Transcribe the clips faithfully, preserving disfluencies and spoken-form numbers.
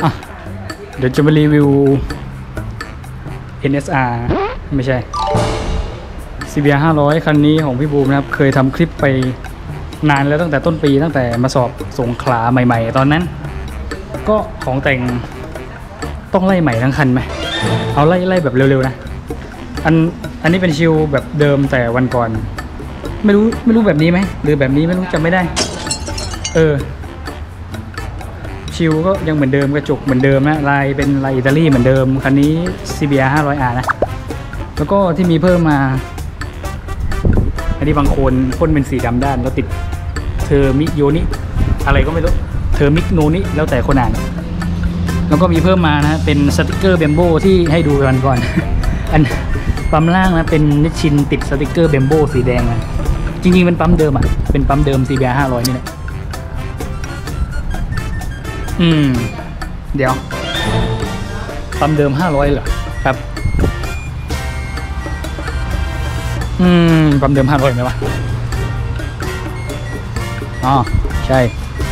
อ่ะเดี๋ยวจะมารีวิว เอ็น เอส อาร์ ไม่ใช่ ซี บี อาร์ ห้าร้อยคันนี้ของพี่บูมนะครับเคยทำคลิปไปนานแล้วตั้งแต่ต้นปีตั้งแต่มาสอบสงขลาใหม่ๆตอนนั้นก็ของแต่งต้องไล่ใหม่ทั้งคันไหมเอาไล่ไล่แบบเร็วๆนะอันอันนี้เป็นชิลแบบเดิมแต่วันก่อนไม่รู้ไม่รู้แบบนี้ไหมหรือแบบนี้ไม่รู้จำไม่ได้เออชิลก็ยังเหมือนเดิมกระจกเหมือนเดิมนะลายเป็นลายอิตาลีเหมือนเดิมคันนี้ ซี บี อาร์ ห้าร้อยอาร์ นะแล้วก็ที่มีเพิ่มมาอันนี้บางคนพ่นเป็นสีดำด้านแล้วติดเทอร์มิโยนิอะไรก็ไม่รู้เทอร์มิกโนนิแล้วแต่คนอ่านแล้วก็มีเพิ่มมานะเป็นสติกเกอร์เบมโบที่ให้ดูกันก่อน อันปั๊มล่างนะเป็นนิชชินติดสติกเกอร์เบมโบสีแดงนะจริงๆเป็นปั๊มเดิมอ่ะเป็นปั๊มเดิม ซี บี อาร์ ห้าร้อยนี่แหละอืมเดี๋ยวปั๊มเดิมห้าร้อยเหรอครับอืมปั๊มเดิมห้าร้อยไหมวะอ๋อใช่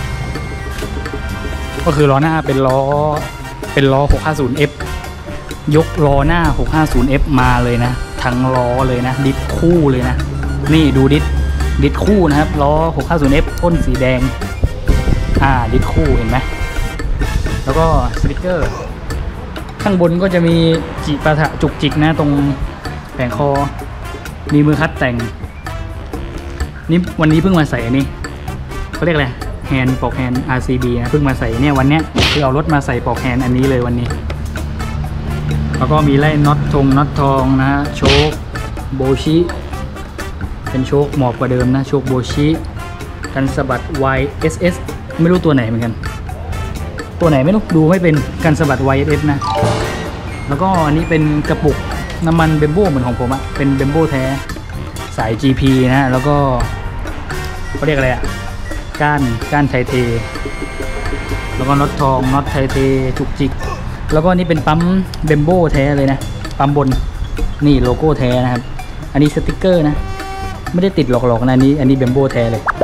ก็คือล้อหน้าเป็นล้อเป็นล้อหกห้าศูนย์ เอฟ ยกล้อหน้าหกห้าศูนย์ เอฟ มาเลยนะทั้งล้อเลยนะดิสคู่เลยนะนี่ดูดิสดิสคู่นะครับล้อหกห้าศูนย์ เอฟ พ่นสีแดงอ่าดิสคู่เห็นไหมแล้วก็สติกเกอร์ข้างบนก็จะมีจิปาถะจุกจิกนะตรงแผงคอมีมือคัดแต่งนี่วันนี้เพิ่งมาใส่อันนี้เขาเรียกอะไรแฮนด์ปอกแฮนด์ อาร์ ซี บี นะเพิ่งมาใส่เนี่ยวันเนี้ยคือเอารถมาใส่ปอกแฮนด์อันนี้เลยวันนี้แล้วก็มีไล่น็อตทงน็อตทองนะโชคโบชิเป็นโชคหมอบกว่าเดิมนะโชคโบชิกันสะบัด วาย เอส เอส ไม่รู้ตัวไหนเหมือนกันตัวไหนไม่รู้ดูไม่เป็นกันสะบัด วาย เอส เอส นะแล้วก็อันนี้เป็นกระปุกน้ำมันเบมโบเหมือนของผมอะเป็นเบมโบแท้สาย จี พี นะแล้วก็เขาเรียกอะไรอะก้านก้านไทเทแล้วก็น็อตทองน็อตไทเทจุกจิกแล้วก็นี่เป็นปั๊มเบมโบแท้เลยนะปั๊มบนนี่โลโก้แท้นะครับอันนี้สติกเกอร์นะไม่ได้ติดหลอกๆนะอันนี้อันนี้เบมโบแท้เลย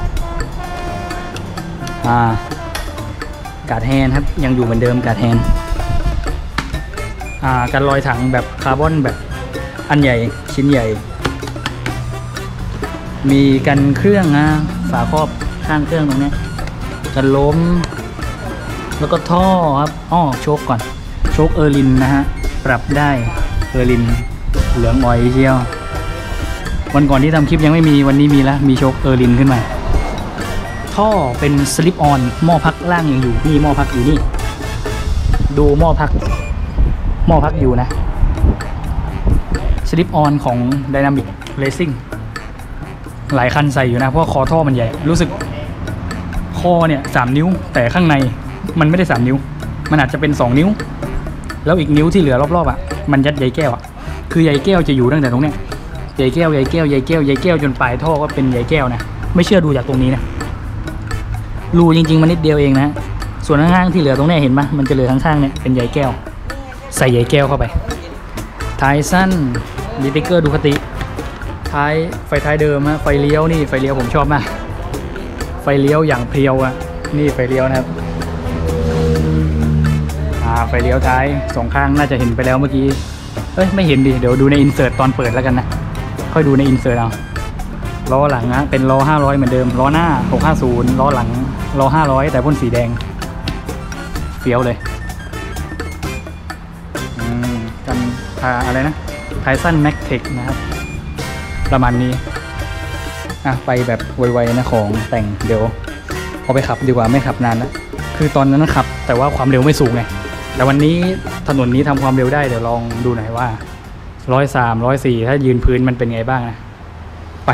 อ่ากาดแฮนครับยังอยู่เหมือนเดิมกาดแฮนอ่ากันรอยถังแบบคาร์บอนแบบอันใหญ่ชิ้นใหญ่มีกันเครื่องนะฝาครอบข้างเครื่องตรงนี้กันล้มแล้วก็ท่อครับอ้อโชคก่อนโชคเออร์ลินนะฮะปรับได้เออร์ลินเหลืองอ่อยเชียววันก่อนที่ทำคลิปยังไม่มีวันนี้มีแล้วมีโชคเออร์ลินขึ้นมาท่อเป็นสลิปออนหม้อพักล่างยังอยู่นี่หม้อพักอยู่นี่ดูหม้อพักหม้อพักอยู่นะสลิปออนของ Dynamic Racing หลายคันใส่อยู่นะเพราะคอท่อมันใหญ่รู้สึกคอเนี่ยสามนิ้วแต่ข้างในมันไม่ได้สามนิ้วมันอาจจะเป็นสองนิ้วแล้วอีกนิ้วที่เหลือรอบๆอ่ะมันยัดใยแก้วอ่ะคือใยแก้วจะอยู่ตั้งแต่ตรงเนี้ยใยแก้วใยแก้วใยแก้วใยแก้วจนปลายท่อก็เป็นใยแก้วนะไม่เชื่อดูจากตรงนี้นะรูจริงๆมันนิดเดียวเองนะส่วนข้างๆที่เหลือตรงนี้เห็นไหมมันจะเหลือข้างๆเนี่ยเป็นใยแก้วใส่ใยแก้วเข้าไปท้ายสั้นดิติกเกอร์ดูคติท้ายไฟท้ายเดิมฮะไฟเลี้ยวนี่ไฟเลี้ยวผมชอบมากไฟเลี้ยวอย่างเพียวอ่ะนี่ไฟเลี้ยวนะครับอ่าไฟเลี้ยวท้ายสองข้างน่าจะเห็นไปแล้วเมื่อกี้เอ้ยไม่เห็นดิเดี๋ยวดูในอินเสิร์ตตอนเปิดแล้วกันนะค่อยดูในอินเสิร์ตเอาล้อหลังนะเป็นล้อห้าร้อยเหมือนเดิมล้อหน้าหกห้าศูนย์ล้อหลังล้อห้าร้อยแต่พ่นสีแดงเฟี้ยวเลยอืมกันอะไรนะไทสันแม็กเทคนะครับประมาณนี้อ่ะไปแบบไวๆนะของแต่งเดี๋ยวเอาไปขับดีกว่าไม่ขับนานนะคือตอนนั้นขับแต่ว่าความเร็วไม่สูงไงแต่วันนี้ถนนนี้ทำความเร็วได้เดี๋ยวลองดูหน่อยว่าร้อยสามร้อยสี่ถ้ายืนพื้นมันเป็นไงบ้างนะไป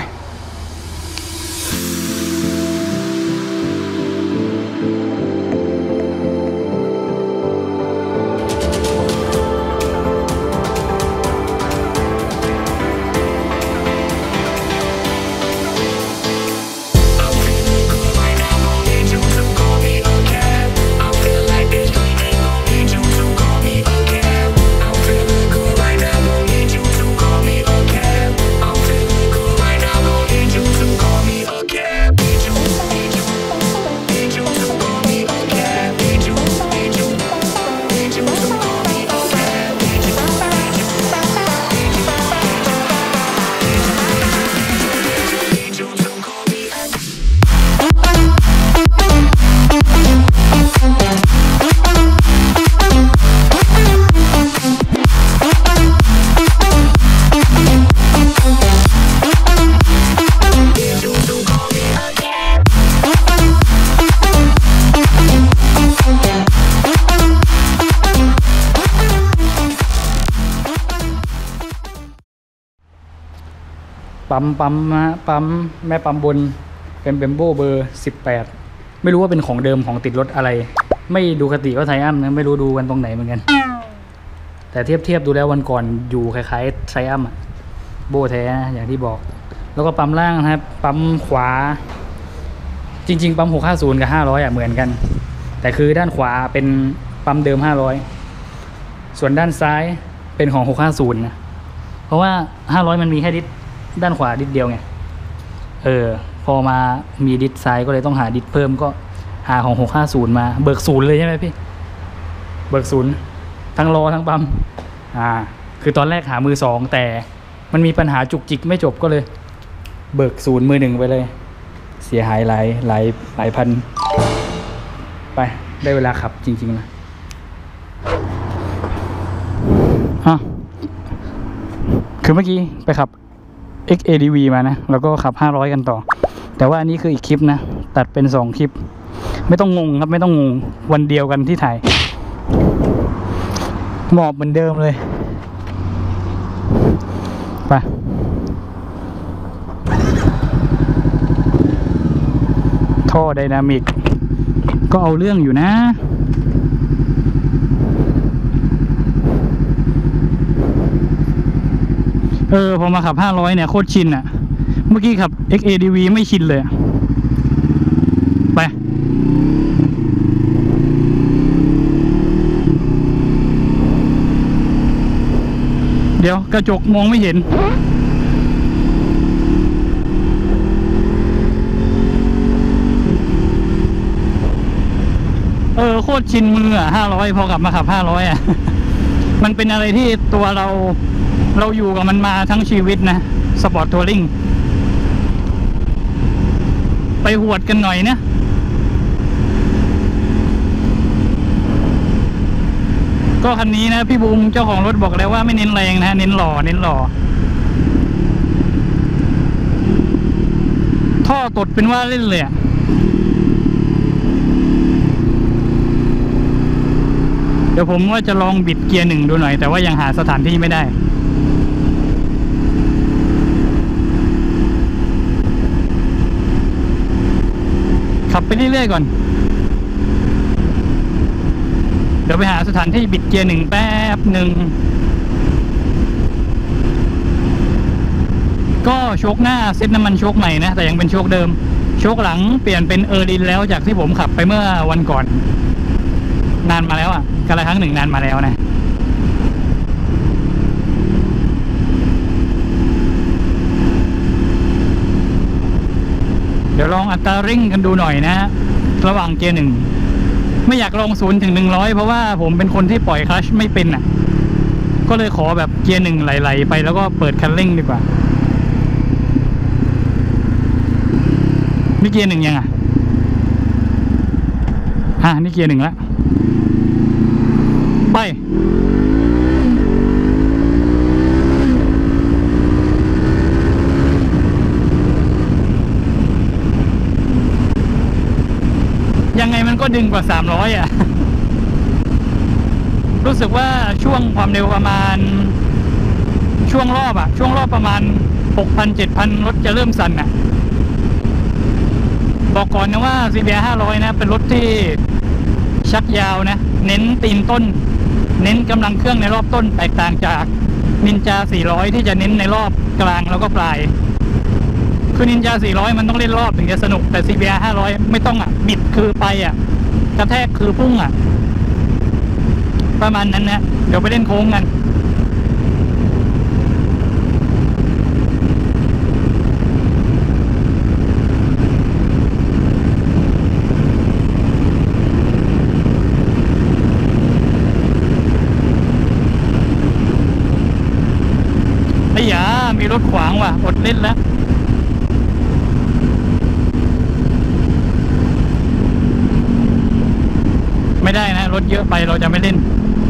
ปั๊มปั๊มนะปั๊มแม่ปั๊มบนเป็นเบมโบเบอร์สิบแปดไม่รู้ว่าเป็นของเดิมของติดรถอะไรไม่ดูคติว่าไทอัมนะไม่รู้ดูกันตรงไหนเหมือนกันแต่เทียบเทียบดูแล้ววันก่อนอยู่คล้ายๆไทอัมอะโบแท้นะอย่างที่บอกแล้วก็ปั๊มล่างนะครับปั๊มขวาจริงๆปั๊มหกห้าศูนย์กับห้าร้อยอ่ะเหมือนกันแต่คือด้านขวาเป็นปั๊มเดิมห้าร้อยส่วนด้านซ้ายเป็นของหกห้าศูนย์นะเพราะว่าห้าร้อยมันมีแค่ดิสด้านขวาดิสเดียวไงเออพอมามีดิสซ้ายก็เลยต้องหาดิสเพิ่มก็หาของหกห้าศูนย์มาเบิกศูนย์เลยใช่ไหมพี่เบิกศูนย์ทั้งล้อทั้งปั๊มอ่าคือตอนแรกหามือสองแต่มันมีปัญหาจุกจิกไม่จบก็เลยเบิกศูนย์มือหนึ่งไปเลยเสียหายหลายหลายหลายพันไปได้เวลาขับจริงๆนะฮะคือเมื่อกี้ไปขับ เอ็กซ์ เอ ดี วี มานะแล้วก็ขับห้าร้อยกันต่อแต่ว่าอันนี้คืออีกคลิปนะตัดเป็นสองคลิปไม่ต้องงงครับไม่ต้องงงวันเดียวกันที่ถ่ายหมอบเหมือนเดิมเลยไปท่อไดนามิกก็เอาเรื่องอยู่นะเออพอมาขับห้าร้อยเนี่ยโคตรชินอะเมื่อกี้ขับ เอ็กซ์ เอ ดี วี ไม่ชินเลยไปเดี๋ยวกระจกมองไม่เห็นเออโคตรชินมืออ่ะห้าร้อยพอกลับมาขับห้าร้อยอ่ะ มันเป็นอะไรที่ตัวเราเราอยู่กับมันมาทั้งชีวิตนะสปอร์ตทัวริงไปหวดกันหน่อยนะก็คันนี้นะพี่บูมเจ้าของรถบอกแล้วว่าไม่เน้นแรงนะเน้นหล่อเน้นหล่อท่อตดเป็นว่าเล่นเลยอะเดี๋ยวผมว่าจะลองบิดเกียร์หนึ่งดูหน่อยแต่ว่ายังหาสถานที่ไม่ได้ขับไปเรื่อยๆก่อนเดี๋ยวไปหาสถานที่บิดเกียร์หนึ่งแป๊บหนึ่งก็โชคหน้าเซ็ตน้ำมันโชคใหม่นะแต่ยังเป็นโชคเดิมโชคหลังเปลี่ยนเป็นเออร์ดินแล้วจากที่ผมขับไปเมื่อวันก่อนนานมาแล้วอ่ะกันละครั้งหนึ่งนานมาแล้วนะเดี๋ยวลองอัตราเร่งกันดูหน่อยนะระหว่างเกียร์หนึ่งไม่อยากลงศูนย์ถึงหนึ่งร้อยเพราะว่าผมเป็นคนที่ปล่อยคลัตช์ไม่เป็นอ่ะก็เลยขอแบบเกียร์หนึ่งไหลๆไปแล้วก็เปิดคันเร่งดีกว่านี่เกียร์หนึ่งยังอ่ะอ่ะนี่เกียร์หนึ่งแล้วไปยังไงมันก็ดึงกว่าสามร้อยอ่ะรู้สึกว่าช่วงความเร็วประมาณช่วงรอบอ่ะช่วงรอบประมาณ หกพัน เจ็ดพัน รถจะเริ่มสั่นอ่ะบอกก่อนนะว่า ซี บี อาร์ ห้าร้อยนะเป็นรถที่ชักยาวนะเน้นตีนต้นเน้นกำลังเครื่องในรอบต้นแตกต่างจากนินจาสี่ร้อยที่จะเน้นในรอบกลางแล้วก็ปลายคือนินจาสี่ร้อยมันต้องเล่นรอบถึงจะสนุกแต่ ซี บี อาร์ ห้าร้อยไม่ต้องอ่ะบิดคือไปอ่ะกระแทกคือพุ่งอ่ะประมาณนั้นนะเดี๋ยวไปเล่นโค้งกันไอ้ยามีรถขวางว่ะอดเล่นแล้วไม่ได้นะรถเยอะไปเราจะไม่เล่น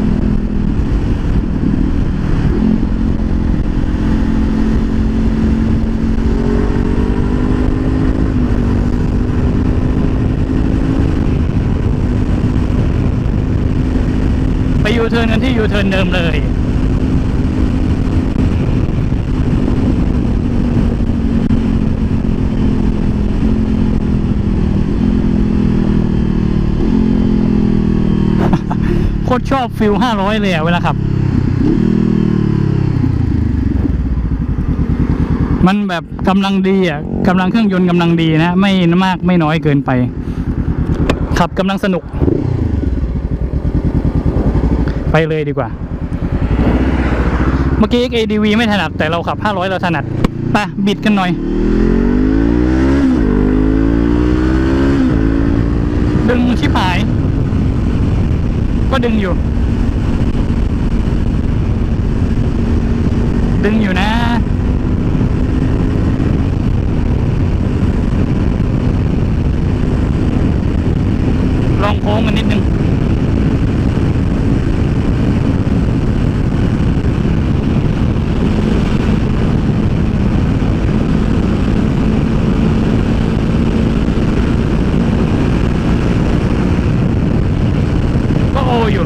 ไปยูเทิร์นกันที่ยูเทิร์นเดิมเลยตรชอบฟิลห้าร้อยเลยอะเวลาขับมันแบบกำลังดีอ่ะกำลังเครื่องยนต์กำลังดีนะไม่มากไม่น้อยเกินไปขับกำลังสนุกไปเลยดีกว่าเมื่อกี้ เอ ดี วี ไม่ถนัดแต่เราขับห้าร้อยเราถนัดไปบิดกันหน่อยดึงชิบหายก็ดึงอยู่ดึงอยู่นะลองโค้งกันนิดนึงก็โออยู่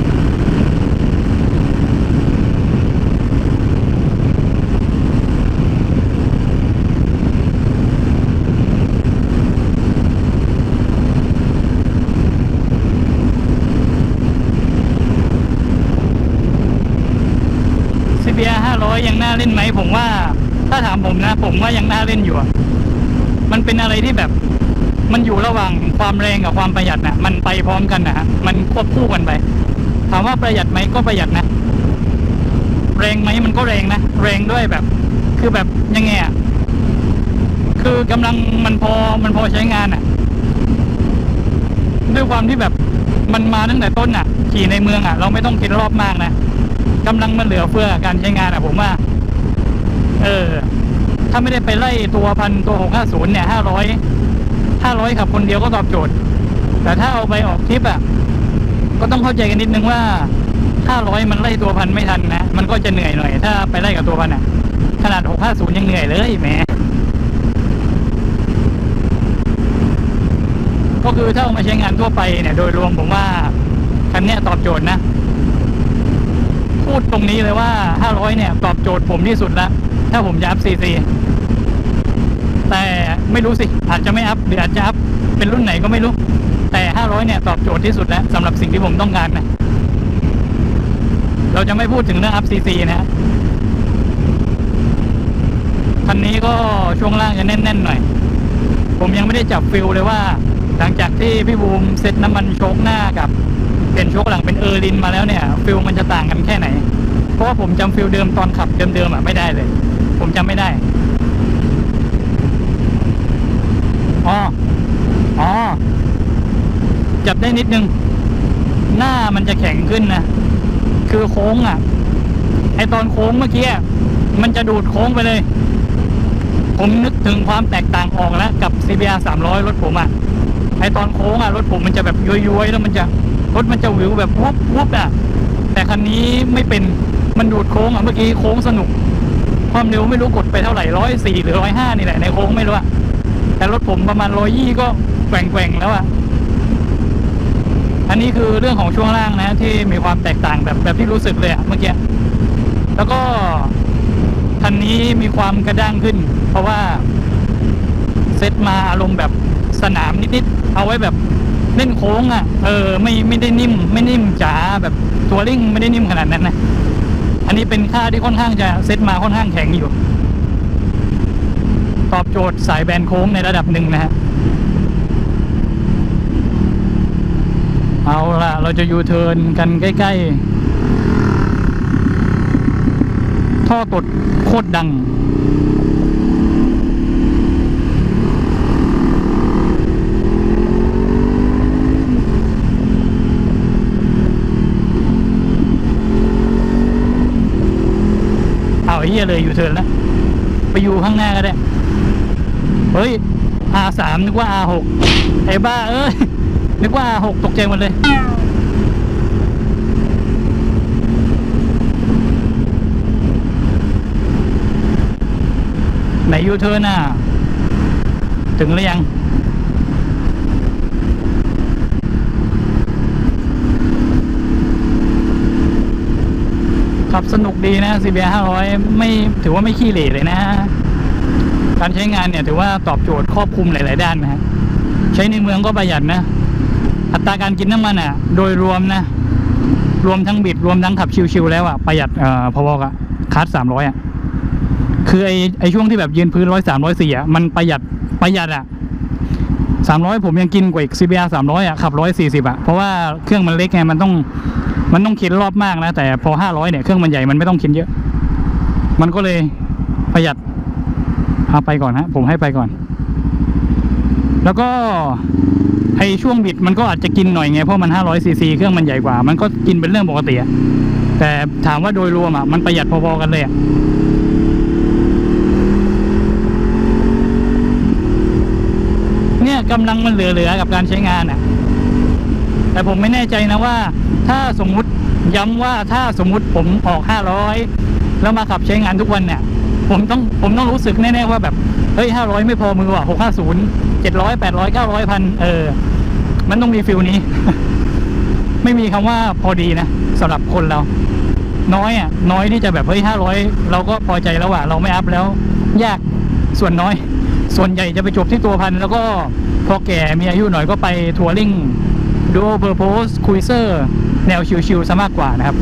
ซี บี อาร์ ห้าร้อยยังน่าเล่นไหมผมว่าถ้าถามผมนะผมว่ายังน่าเล่นอยู่มันเป็นอะไรที่แบบมันอยู่ระหว่างความแรงกับความประหยัดนะมันไปพร้อมกันนะฮะมันควบคู่กันไปถามว่าประหยัดไหมก็ประหยัดนะแรงไหมมันก็แรงนะแรงด้วยแบบคือแบบยังไงอ่ะคือกำลังมันพอมันพอใช้งานอ่ะด้วยความที่แบบมันมาตั้งแต่ต้นอ่ะขี่ในเมืองอ่ะเราไม่ต้องคิดรอบมากนะกำลังมันเหลือเฟือการใช้งานอ่ะผมว่าเออถ้าไม่ได้ไปไล่ตัวพันตัวหกห้าศูนย์เนี่ยห้าร้อยห้าร้อยขับคนเดียวก็ตอบโจทย์แต่ถ้าเอาไปออกทริปอ่ะก็ต้องเข้าใจกันนิดนึงว่าห้าร้อยมันไล่ตัวพันไม่ทันนะมันก็จะเหนื่อยหน่อยถ้าไปไล่กับตัวพันอ่ะขนาดหกห้าศูนย์ยังเหนื่อยเลยแหมก็คือถ้าเอามาใช้งานทั่วไปเนี่ยโดยรวมผมว่าคันนี้ตอบโจทย์นะพูดตรงนี้เลยว่าห้าร้อยเนี่ยตอบโจทย์ผมที่สุดละถ้าผมจะอัพซีซีแต่ไม่รู้สิอาจจะไม่อัพหรืออาจจะอัพเป็นรุ่นไหนก็ไม่รู้แต่ห้าร้อยเนี่ยตอบโจทย์ที่สุดแล้วสำหรับสิ่งที่ผมต้องการนะเราจะไม่พูดถึงเรื่องอัพซีซีนะคันนี้ก็ช่วงล่างจะแน่นๆหน่อยผมยังไม่ได้จับฟิลเลยว่าหลังจากที่พี่บูมเซ็ตน้ำมันโชคหน้ากับเปลี่ยนโชคหลังเป็นเออร์ลินมาแล้วเนี่ยฟิลมันจะต่างกันแค่ไหนเพราะว่าผมจำฟิลเดิมตอนขับเดิมๆอ่ะไม่ได้เลยผมจำไม่ได้อ๋ออ๋อจับได้นิดนึงหน้ามันจะแข็งขึ้นนะคือโค้งอ่ะไอตอนโค้งเมื่อกี้มันจะดูดโค้งไปเลยผมนึกถึงความแตกต่างออกแล้วกับ ซี บี อาร์ สามร้อยรถผมอ่ะไอตอนโค้งอ่ะรถผมมันจะแบบย้อยๆแล้วมันจะรถมันจะวิวแบบวุบวุบอ่ะแต่คันนี้ไม่เป็นมันดูดโค้งอ่ะเมื่อกี้โค้งสนุกความเร็วไม่รู้กดไปเท่าไหร่ร้อยสี่หรือร้อยห้านี่แหละในโค้งไม่รู้อะแต่รถผมประมาณร้อยยี่ก็แกว่งๆแล้วอ่ะอันนี้คือเรื่องของช่วงล่างนะที่มีความแตกต่างแบบแบบที่รู้สึกเลยอ่ะเมื่อกี้แล้วก็คันนี้มีความกระด้างขึ้นเพราะว่าเซ็ตมาอารมณ์แบบสนามนิดๆเอาไว้แบบเล่นโค้งอ่ะเออไม่ไม่ได้นิ่มไม่นิ่มจ๋าแบบตัวริ่งไม่ได้นิ่มขนาดนั้นนะอันนี้เป็นค่าที่ค่อนข้างจะเซ็ตมาค่อนข้างแข็งอยู่ตอบโจทย์สายแบนโค้งในระดับหนึ่งนะฮะเอาล่ะเราจะยูเทิร์นกันใกล้ๆท่อตดโคตรดังเอาไอ้เหี้ยเลยยูเทิร์นแล้วไปอยู่ข้างหน้าก็ได้เฮ้ย อาร์ สาม นึกว่า อาร์ หก ไอ้บ้าเอ้ยนึกว่า อาร์ หก ตกใจหมดเลยไหนยูเทิร์นน่ะถึงหรือยังขับสนุกดีนะ ซี บี อาร์ ห้าร้อยไม่ถือว่าไม่ขี้เหร่เลยนะการใช้งานเนี่ยถือว่าตอบโจทย์ครอบคลุมหลายๆด้านนะฮะใช้ในเมืองก็ประหยัดนะอัตราการกินน้ำมันอ่ะโดยรวมนะรวมทั้งบิดรวมทั้งขับชิวๆแล้วอะประหยัดเอ่อพอๆกับคาร์ดสามร้อยอะคือไอไอช่วงที่แบบยืนพื้นร้อยสามร้อยสี่อะมันประหยัดประหยัดอะสามร้อยผมยังกินกว่าอีก ซี บี อาร์ สามร้อยอะขับร้อยสี่สิบอะเพราะว่าเครื่องมันเล็กไงมันต้องมันต้องเข็นรอบมากนะแต่พอห้าร้อยเนี่ยเครื่องมันใหญ่มันไม่ต้องเข็นเยอะมันก็เลยประหยัดเอาไปก่อนฮะผมให้ไปก่อนแล้วก็ไอช่วงบิดมันก็อาจจะกินหน่อยไงเพราะมันห้าร้อยซีซีเครื่องมันใหญ่กว่ามันก็กินเป็นเรื่องปกติอะแต่ถามว่าโดยรวมอะมันประหยัดพอๆกันเลยอะเนี่ยกำลังมันเหลือๆกับการใช้งานอะแต่ผมไม่แน่ใจนะว่าถ้าสมมุติย้ำว่าถ้าสมมุติผมออกห้าร้อยแล้วมาขับใช้งานทุกวันเนี่ยผมต้องผมต้องรู้สึกแน่ๆว่าแบบเฮ้ยห้าร้อยไม่พอมือว่ะหกห้าศูนย์ เจ็ดร้อย แปดร้อย เก้าร้อย พันเออมันต้องมีฟิลนี้ ไม่มีคำว่าพอดีนะสำหรับคนเราน้อยอ่ะน้อยที่จะแบบเฮ้ยห้าร้อยเราก็พอใจแล้วอ่ะเราไม่อัพแล้วยากส่วนน้อยส่วนใหญ่จะไปจบที่ตัวพันแล้วก็พอแก่มีอายุหน่อยก็ไปทัวริงดูโอเพอร์โพสคุยเซอร์แนวชิวๆซะมากกว่านะครับ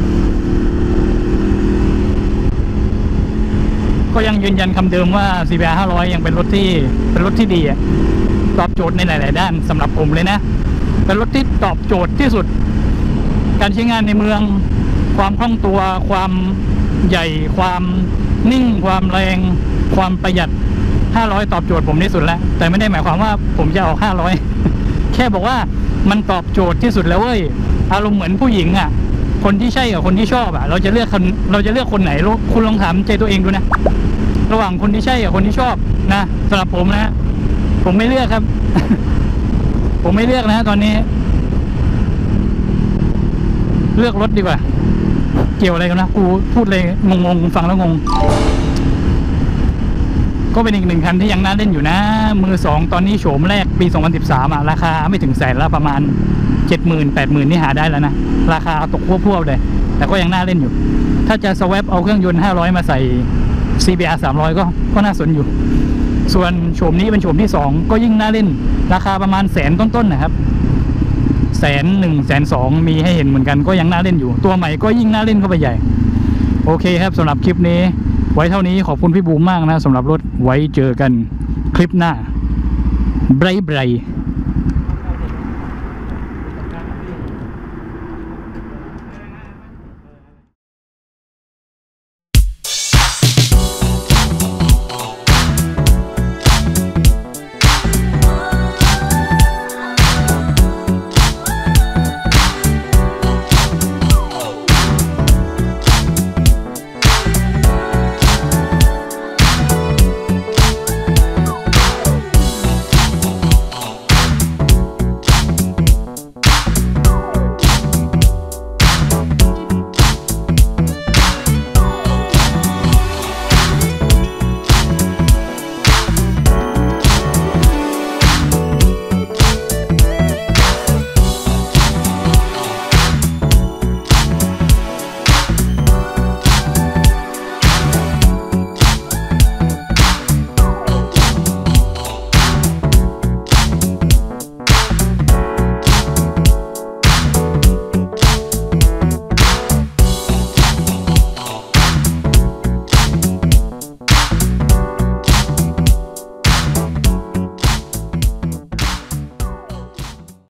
ก็ยังยืนยันคำเดิมว่า ซี บี อาร์ ห้าร้อยยังเป็นรถที่เป็นรถที่ดีอ่ะตอบโจทย์ในหลายๆด้านสำหรับผมเลยนะเป็นรถที่ตอบโจทย์ที่สุดการใช้งานในเมืองความคล่องตัวความใหญ่ความนิ่งความแรงความประหยัดห้าร้อยตอบโจทย์ผมที่สุดแล้วแต่ไม่ได้หมายความว่าผมจะออกห้าร้อย แค่บอกว่ามันตอบโจทย์ที่สุดแล้วเว้ยอารมณ์เหมือนผู้หญิงอ่ะคนที่ใช่กับคนที่ชอบอ่ะเราจะเลือกคนเราจะเลือกคนไหนคุณลองถามใจตัวเองดูนะระหว่างคนที่ใช่กับคนที่ชอบนะสำหรับผมนะผมไม่เลือกครับ ผมไม่เลือกนะตอนนี้เลือกรถดีกว่าเกี่ยวอะไรกันนะกูพูดเลยงงๆฟังแล้วงงก็เป็นอีกหนึ่งคันที่ยังน่าเล่นอยู่นะมือสองตอนนี้โฉมแรกปีสองพันสิบสามอ่ะราคาไม่ถึงแสนแล้วประมาณ เจ็ดหมื่น แปดหมื่น นี่หาได้แล้วนะราคาตกพวกๆเลยแต่ก็ยังน่าเล่นอยู่ถ้าจะสวปเอาเครื่องยนต์ห้าร้อยมาใส่ ซี บี อาร์ สามร้อยก็ก็น่าสนอยู่ส่วนโฉมนี้เป็นโฉมที่สองก็ยิ่งน่าเล่นราคาประมาณแสนต้นๆนะครับแสนหนึ่งแสนสองมีให้เห็นเหมือนกันก็ยังน่าเล่นอยู่ตัวใหม่ก็ยิ่งน่าเล่นเข้าไปใหญ่โอเคครับสำหรับคลิปนี้ไว้เท่านี้ขอบคุณพี่บูมมากนะสำหรับรถไว้เจอกันคลิปหน้าไบรท์ไบรท์